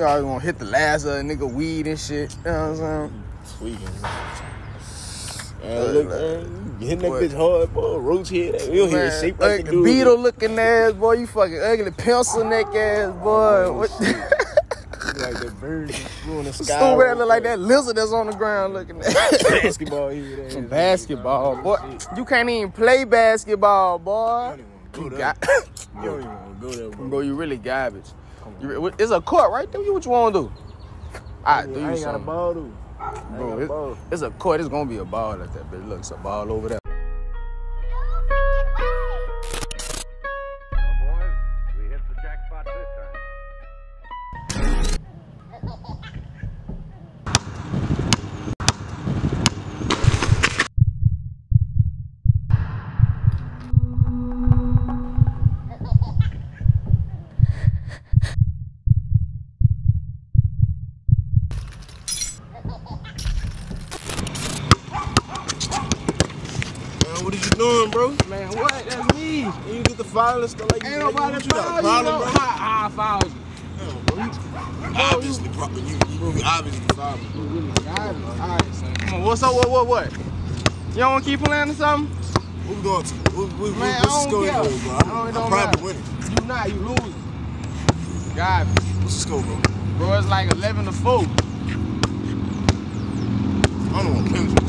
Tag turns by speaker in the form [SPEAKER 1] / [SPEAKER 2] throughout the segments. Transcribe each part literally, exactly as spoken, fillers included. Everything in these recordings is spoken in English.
[SPEAKER 1] nigga always gonna hit the last of a nigga weed and shit. You know what I'm saying?
[SPEAKER 2] Tweaking. Man, look, man, you hitting that bitch hard, boy. Roach head. You don't hear shape like
[SPEAKER 1] the
[SPEAKER 2] dude.
[SPEAKER 1] Beetle looking ass, boy. You fucking ugly pencil neck ass, boy. What?
[SPEAKER 2] Like that bird flew in the sky.
[SPEAKER 1] Stupid look like that lizard that's on the ground looking at.
[SPEAKER 2] Basketball here.
[SPEAKER 1] Some basketball, boy. You can't even play basketball, boy.
[SPEAKER 2] You
[SPEAKER 1] You
[SPEAKER 2] don't even
[SPEAKER 1] got.
[SPEAKER 2] want to go there, bro.
[SPEAKER 1] Bro, you really garbage. You, it's a court right there. What you want to do? I do you
[SPEAKER 2] I ain't got a
[SPEAKER 1] something.
[SPEAKER 2] ball, dude.
[SPEAKER 1] Bro, it, it's a court. It's gonna be a ball at that bitch. Look, it's a ball over there.
[SPEAKER 2] What are you doing, bro?
[SPEAKER 1] Man, what? That's me.
[SPEAKER 2] And you get the violence, go like you.
[SPEAKER 1] Ain't
[SPEAKER 2] like,
[SPEAKER 1] nobody
[SPEAKER 2] what you got
[SPEAKER 1] follow
[SPEAKER 2] a
[SPEAKER 1] you,
[SPEAKER 2] problem,
[SPEAKER 1] know?
[SPEAKER 2] bro?
[SPEAKER 1] How I follow you?
[SPEAKER 2] Damn, bro. You obviously, bro, you, you, you obviously follow me.
[SPEAKER 1] You really got it. All right, son. Come on, what's up? What, what, what? You don't want to keep playing or something?
[SPEAKER 2] What we going to? What, what,
[SPEAKER 1] Man,
[SPEAKER 2] what's
[SPEAKER 1] I
[SPEAKER 2] the
[SPEAKER 1] don't
[SPEAKER 2] score,
[SPEAKER 1] care.
[SPEAKER 2] here, bro?
[SPEAKER 1] I
[SPEAKER 2] I'm,
[SPEAKER 1] don't- it
[SPEAKER 2] I'm
[SPEAKER 1] don't
[SPEAKER 2] probably
[SPEAKER 1] matter.
[SPEAKER 2] winning.
[SPEAKER 1] You not. You losing. God,
[SPEAKER 2] What's the score, bro?
[SPEAKER 1] bro, it's like eleven to four.
[SPEAKER 2] I don't want to pinch you.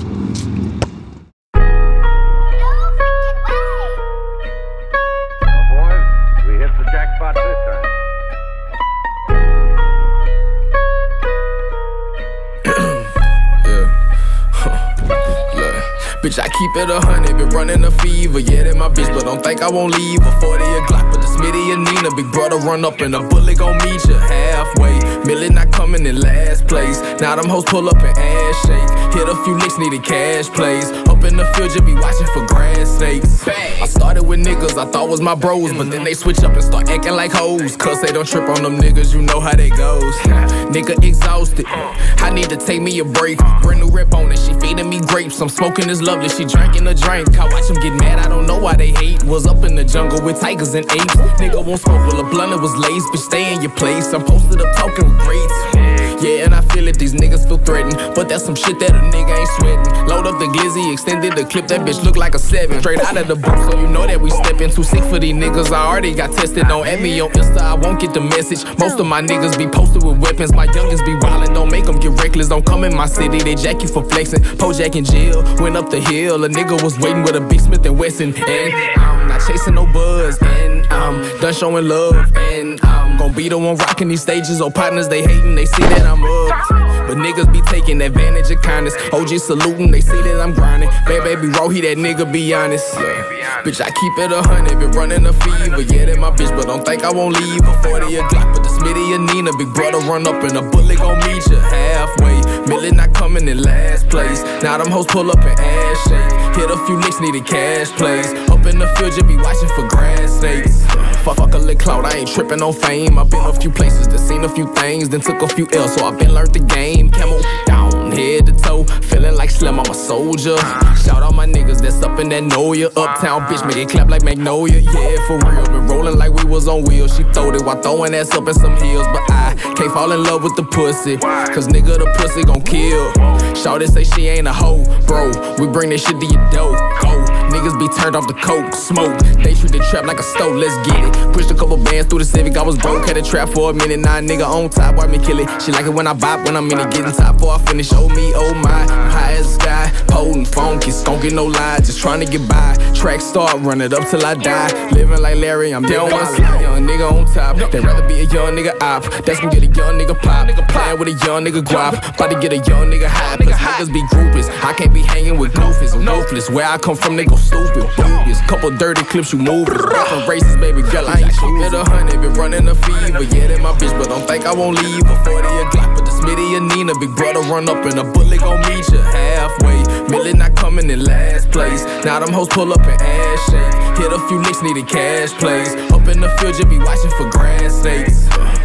[SPEAKER 3] Bitch, I keep it a hundred, been running a fever. Yeah, that my bitch, but don't think I won't leave her. forty a Glock, but the Smitty and Nina. Big brother run up and a bullet gon' meet you halfway. Millie not coming in last place. Now them hoes pull up and ass shake. Hit a few nicks, needed cash plays. Up in the field, just be watching for grass snakes. I started with niggas I thought was my bros, but then they switch up and start acting like hoes. Cause they don't trip on them niggas, you know how they goes. Nigga exhausted, I need to take me a break. Brand new rip on it, she feeding me grapes. I'm smoking this lovely, she drinking a drink. I watch them get mad, I don't know why they hate. Was up in the jungle with tigers and apes. Nigga won't smoke, well a blunt it was lace. Bitch, stay in your place, I'm posted up talking with greats. Yeah, and I feel it, these niggas feel threatened. But that's some shit that a nigga ain't sweating. Load up the glizzy, extended the clip, that bitch look like a seven. Straight out of the boot, so you know that we steppin'. Too sick for these niggas, I already got tested. Don't add me on Insta, I won't get the message. Most of my niggas be posted with weapons. My youngins be wildin', don't make them get reckless. Don't come in my city, they jack you for flexing. Pojack in jail, went up the hill. A nigga was waiting with a big Smith and Wesson. And I'm not chasing no buzz. And I'm done showing love. And I'm gon' be the one rocking these stages. Oh, partners, they hating, they see that I'm up. But niggas be taking advantage of kindness. O G saluting, they see that I'm grinding. Bad baby Rohy, that nigga be honest. Yeah. Bitch, I keep it a hundred, been running a fever. Yeah, that my bitch, but don't think I won't leave her. forty a Glock, but the Smitty and Nina. Big brother run up and a bullet gon' meet you halfway. Millie not coming in last place. Now them hoes pull up and ass shake. Hit a few nicks, needed cash plays. Up in the field, just be watching for grass snakes. Fuck, fuck a lick clout, I ain't tripping on fame. I've been a few places, that seen a few things, then took a few L's, so I've been learned the game. Camel down, head to toe, feeling like Slim, I'm a soldier. Shout out my niggas that's up in that know ya. Uptown bitch, make it clap like Magnolia. Yeah, for real, been rolling like we was on wheels. She throwed it while throwing ass up in some heels. But I can't fall in love with the pussy, cause nigga, the pussy gon' kill. Shawty say she ain't a hoe, bro, we bring that shit to your door. Go, niggas be turned off the coke, smoke. They treat the trap like a stove, let's get it. Pushed a couple bands through the Civic, I was broke, had a trap for a minute. Now nigga on top, watch me kill it. She like it when I bop, when I'm in it, getting top before I finish. Oh me, oh my, I'm high as the sky, potent, funky, stonking, no lie, just trying to get by. Track start, run it up till I die. Living like Larry, I'm down with a young nigga on top. They'd rather be a young nigga op, that's gonna get a young nigga pop. Playing with a young nigga guap, about to get a young nigga high. Cause niggas be groupies, I can't be hanging with goofies. I'm ruthless, where I come from they go stupid. Boobies, couple dirty clips you moving. Different races, baby girl, I ain't keep it a hundred, been running a fever. Yeah, that my bitch, but don't think I won't leave her. forty a Glock, but the Smitty and Nina. Big brother run up and a bullet gon' meet you halfway. Millie not coming in last place. Now them hoes pull up and ass shake. Hit a few nicks, needed cash plays. Up in the field, just be watching for grass snakes.